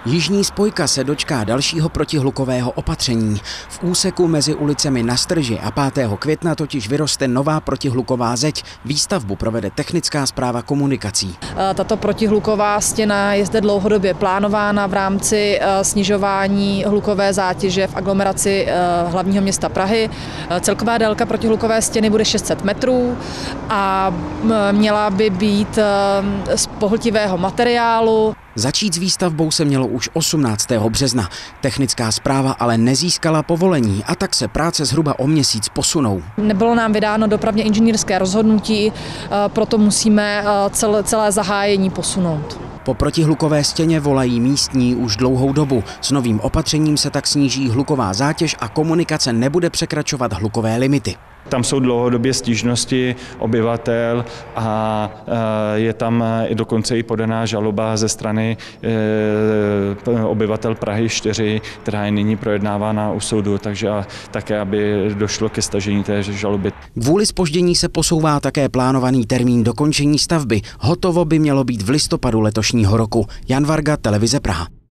Jižní spojka se dočká dalšího protihlukového opatření. V úseku mezi ulicemi Na Strži a 5. května totiž vyroste nová protihluková zeď. Výstavbu provede Technická správa komunikací. Tato protihluková stěna je zde dlouhodobě plánována v rámci snižování hlukové zátěže v aglomeraci hlavního města Prahy. Celková délka protihlukové stěny bude 600 metrů a měla by být z pohltivého materiálu. Začít s výstavbou se mělo už 18. března. Technická správa ale nezískala povolení a tak se práce zhruba o měsíc posunou. Nebylo nám vydáno dopravně inženýrské rozhodnutí, proto musíme celé zahájení posunout. Po protihlukové stěně volají místní už dlouhou dobu. S novým opatřením se tak sníží hluková zátěž a komunikace nebude překračovat hlukové limity. Tam jsou dlouhodobě stížnosti obyvatel a je tam dokonce i podaná žaloba ze strany obyvatel Prahy 4, která je nyní projednávána u soudu, takže také, aby došlo ke stažení té žaloby. Kvůli zpoždění se posouvá také plánovaný termín dokončení stavby. Hotovo by mělo být v listopadu letošního roku. Jan Varga, Televize Praha.